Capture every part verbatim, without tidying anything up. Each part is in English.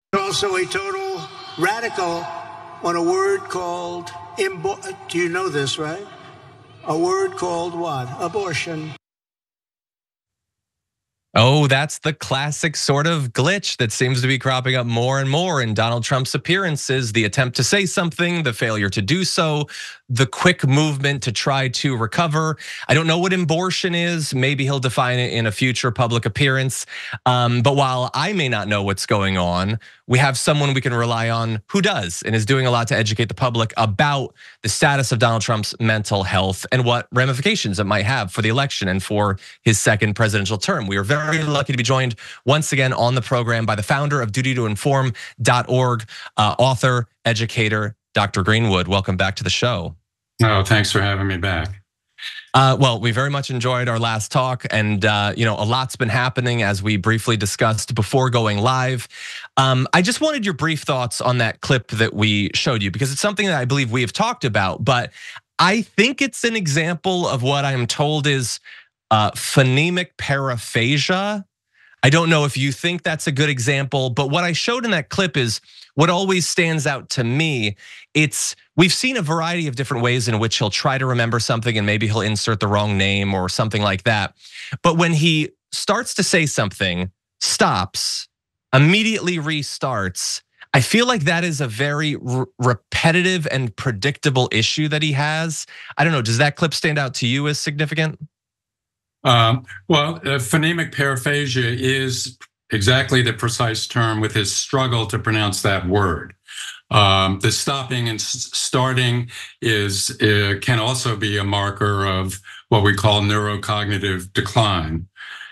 Also a total radical on a word called, imbo- do you know this, right? A word called what? Abortion. Oh, that's the classic sort of glitch that seems to be cropping up more and more in Donald Trump's appearances. The attempt to say something, the failure to do so, the quick movement to try to recover. I don't know what abortion is. Maybe he'll define it in a future public appearance. Um, but while I may not know what's going on, we have someone we can rely on who does and is doing a lot to educate the public about the status of Donald Trump's mental health and what ramifications it might have for the election and for his second presidential term. We are very lucky to be joined once again on the program by the founder of duty to inform dot org, uh, author, educator, Doctor Greenwood. Welcome back to the show. Oh, thanks for having me back. Uh, well, we very much enjoyed our last talk, and uh, you know, a lot's been happening as we briefly discussed before going live. Um, I just wanted your brief thoughts on that clip that we showed you, because it's something that I believe we have talked about, but I think it's an example of what I'm told is uh, phonemic paraphasia. I don't know if you think that's a good example, but what I showed in that clip is what always stands out to me. It's, we've seen a variety of different ways in which he'll try to remember something and maybe he'll insert the wrong name or something like that. But when he starts to say something, stops, immediately restarts, I feel like that is a very re- repetitive and predictable issue that he has. I don't know, does that clip stand out to you as significant? Um, well, uh, phonemic paraphasia is exactly the precise term with his struggle to pronounce that word. Um, the stopping and starting is uh, can also be a marker of what we call neurocognitive decline.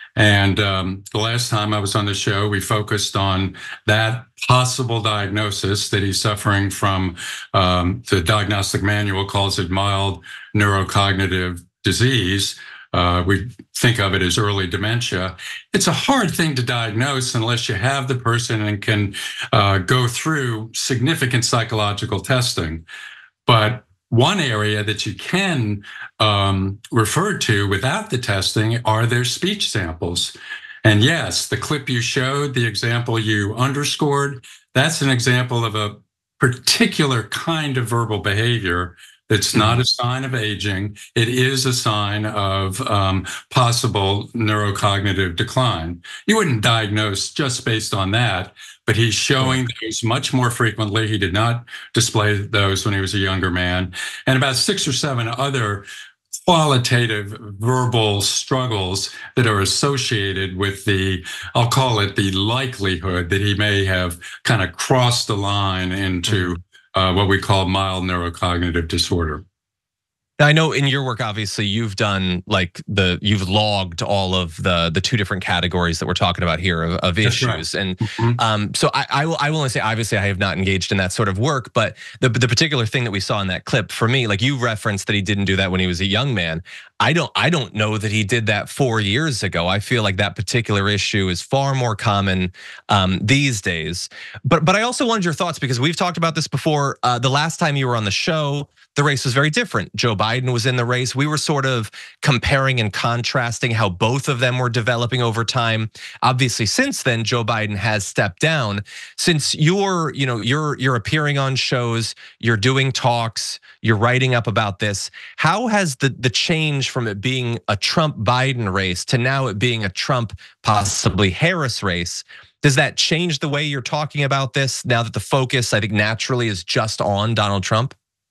And um, the last time I was on the show, we focused on that possible diagnosis that he's suffering from. Um, the diagnostic manual calls it mild neurocognitive disease. Uh, we think of it as early dementia. It's a hard thing to diagnose unless you have the person and can uh, go through significant psychological testing. But one area that you can um, refer to without the testing are their speech samples. And yes, the clip you showed, the example you underscored, that's an example of a particular kind of verbal behavior. It's not a sign of aging. It is a sign of um, possible neurocognitive decline. You wouldn't diagnose just based on that, but he's showing those much more frequently. He did not display those when he was a younger man. And about six or seven other qualitative verbal struggles that are associated with the, I'll call it the likelihood that he may have kind of crossed the line into Uh, what we call mild neurocognitive disorder. Now, I know in your work, obviously, you've done like the, you've logged all of the the two different categories that we're talking about here of, of issues. Right. And mm-hmm. um, so I, I will I will only say, obviously, I have not engaged in that sort of work, but the, the particular thing that we saw in that clip, for me, like you referenced that he didn't do that when he was a young man. I don't I don't know that he did that four years ago. I feel like that particular issue is far more common um, these days. But but I also wanted your thoughts, because we've talked about this before. Uh, the last time you were on the show, the race was very different. Joe Biden was in the race. We were sort of comparing and contrasting how both of them were developing over time. Obviously, since then, Joe Biden has stepped down. Since you're, you know, you're you're appearing on shows, you're doing talks, you're writing up about this. How has the the change from it being a Trump-Biden race to now it being a Trump, possibly Harris race, does that change the way you're talking about this now that the focus, I think, naturally is just on Donald Trump?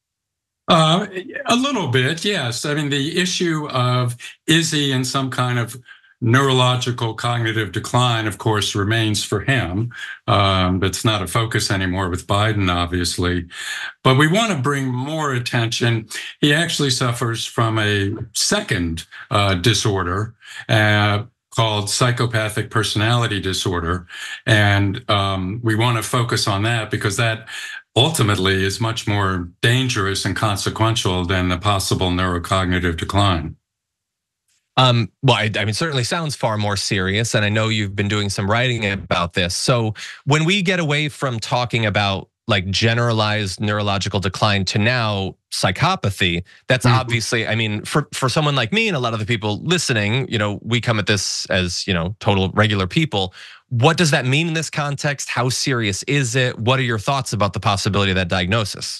Uh, a little bit, yes. I mean, the issue of is he in some kind of neurological cognitive decline, of course, remains for him. Um, that's not a focus anymore with Biden, obviously. But we want to bring more attention. He actually suffers from a second uh, disorder uh, called psychopathic personality disorder. And um, we want to focus on that because that ultimately is much more dangerous and consequential than the possible neurocognitive decline. Um, well, I, I mean, certainly sounds far more serious, and I know you've been doing some writing about this. So when we get away from talking about like generalized neurological decline to now psychopathy, that's mm-hmm. obviously, I mean, for, for someone like me and a lot of the people listening, you know, we come at this as, you know, total regular people. What does that mean in this context? How serious is it? What are your thoughts about the possibility of that diagnosis?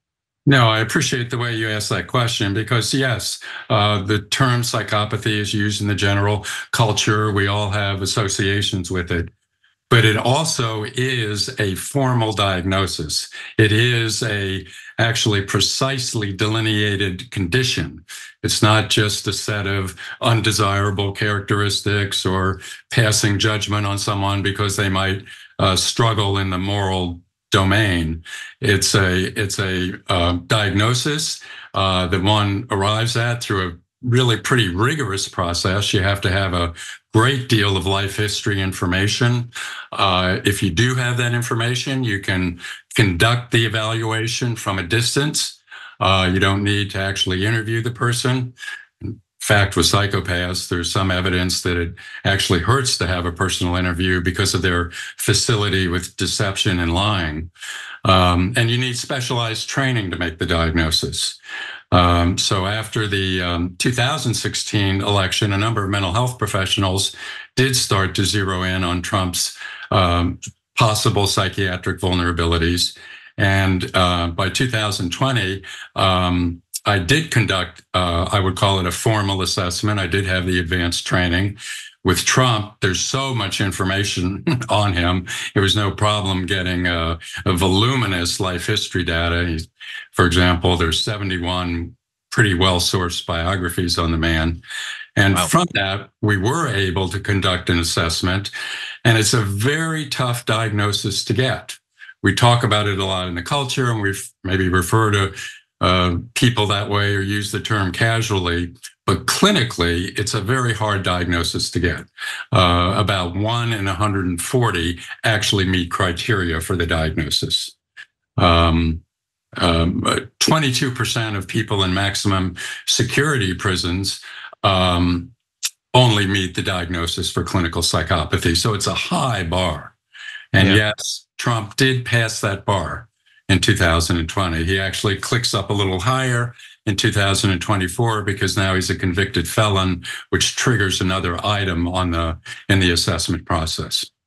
No, I appreciate the way you asked that question because yes, uh, the term psychopathy is used in the general culture. We all have associations with it, but it also is a formal diagnosis. It is a actually precisely delineated condition. It's not just a set of undesirable characteristics or passing judgment on someone because they might uh, struggle in the moral domain. It's a it's a uh, diagnosis uh, that one arrives at through a really pretty rigorous process. You have to have a great deal of life history information. Uh, if you do have that information, you can conduct the evaluation from a distance. Uh, you don't need to actually interview the person. In fact, with psychopaths, there's some evidence that it actually hurts to have a personal interview because of their facility with deception and lying. Um, and you need specialized training to make the diagnosis. Um, so after the um, two thousand sixteen election, a number of mental health professionals did start to zero in on Trump's um, possible psychiatric vulnerabilities. And uh, by two thousand twenty, um, I did conduct, uh, I would call it a formal assessment. I did have the advanced training. With Trump, there's so much information on him. It was no problem getting a, a voluminous life history data. He's, for example, there's seventy-one pretty well-sourced biographies on the man. And wow. From that, we were able to conduct an assessment. And it's a very tough diagnosis to get. We talk about it a lot in the culture, and we maybe refer to uh, people that way or use the term casually. But clinically, it's a very hard diagnosis to get. Uh, about one in one hundred forty actually meet criteria for the diagnosis. Um, um, twenty-two percent of people in maximum security prisons um, only meet the diagnosis for clinical psychopathy. So it's a high bar. And yeah. Yes, Trump did pass that bar in two thousand twenty. He actually clicks up a little higher in two thousand twenty-four because now he's a convicted felon, which triggers another item on the in the assessment process.